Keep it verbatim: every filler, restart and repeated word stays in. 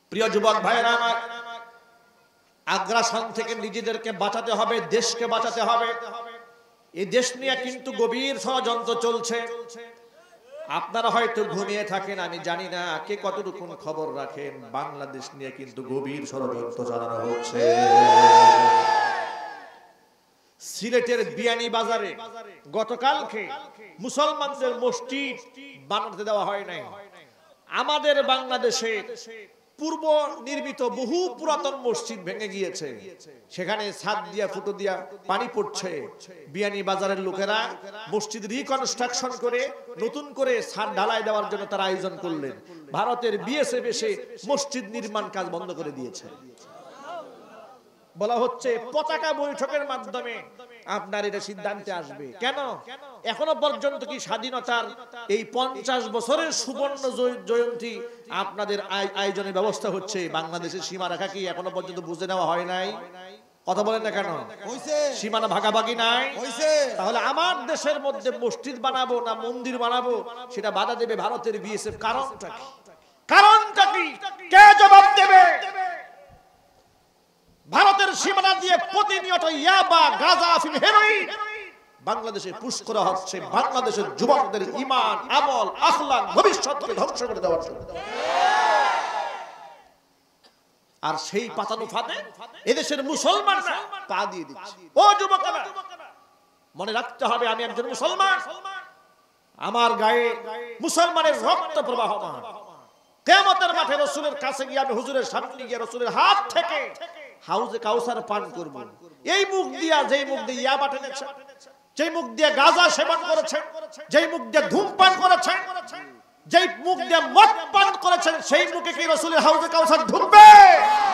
প্রিয় যুবক ভাইরা আমার, আগ্রাসন থেকে নিজেদেরকে বাঁচাতে হবে, দেশকে বাঁচাতে হবে। এই দেশ নিয়ে কিন্তু গভীর ষড়যন্ত্র চলছে। আপনারা হয়তো ঘুমিয়ে থাকেন, আমি জানি না কে কতটুকু খবর রাখেন। বাংলাদেশ নিয়ে কিন্তু গভীর ষড়যন্ত্র চালানো হচ্ছে। সিলেটের বিয়ানী বাজারে গতকালকে মুসলমানদের মসজিদ বানাতে দেওয়া হয় নাই। আমাদের বাংলাদেশে পূর্ব নির্মিত বহু পুরাতন মসজিদ ভেঙে গিয়েছে, সেখানে ছাদ দিয়া ফুটো দিয়া পানি পড়ছে। বিয়ানী বাজারের লোকেরা মসজিদ রিকনস্ট্রাকশন করে নতুন করে ছাদ ঢালাই দেওয়ার জন্য তারা আয়োজন করলেন। ভারতের বিএসএফ এসে মসজিদ নির্মাণ কাজ বন্ধ করে দিয়েছে। বলা হচ্ছে পতাকা বৈঠকের মাধ্যমে আপনার এটা সিদ্ধান্তে আসবে। কেন? এখনো পর্যন্ত কি স্বাধীনতার এই পঞ্চাশ বছরের সুবর্ণ জয়ন্তী আপনাদের আয়োজনের ব্যবস্থা হচ্ছে? বাংলাদেশের সীমারেখা কি এখনো পর্যন্ত বুঝে নেওয়া হয় নাই? কথা বলেন না কেন? সীমানা ভাগাভাগি নাই। তাহলে আমার দেশের মধ্যে মসজিদ বানাবো না মন্দির বানাবো সেটা বাধা দেবে ভারতের বিএসএফ। কারণটা কি? কারণটা কি? কে জবাব দেবে? ভারতের সীমানা দিয়ে প্রতিনিয়ত ইয়াবা, গাঁজা, আফিম, হেরোইন বাংলাদেশে পুশ করা হচ্ছে বাংলাদেশের যুবকদের ঈমান, আমল, আখলাক, ভবিষ্যৎকে ধ্বংস করে দেওয়ার জন্য। আর সেই পাতানো ফাঁদে এদেশের মুসলমানরা পা দিয়ে দিচ্ছে। ও যুবকেরা, মনে রাখতে হবে আমি একজন মুসলমান, আমার গায়ে মুসলমানের রক্ত প্রবাহমান। কিয়ামতের মাঠে রাসূলের কাছে গিয়ে আমি হুজুরের সামনে গিয়ে রাসূলের হাত থেকে হাউজে কাউসার পান করব। এই মুখ দিয়া, যেই মুখ দিয়ে ইয়াবা টেনেছে, যেই মুখ দিয়ে গাঁজা সেবন করেছে, যেই মুখ দিয়ে ধূমপান করেছে, যেই মুখ দিয়ে মদ পান করেছেন, সেই মুখে কি রাসূলের হাউজে কাউসার ঢুকবে?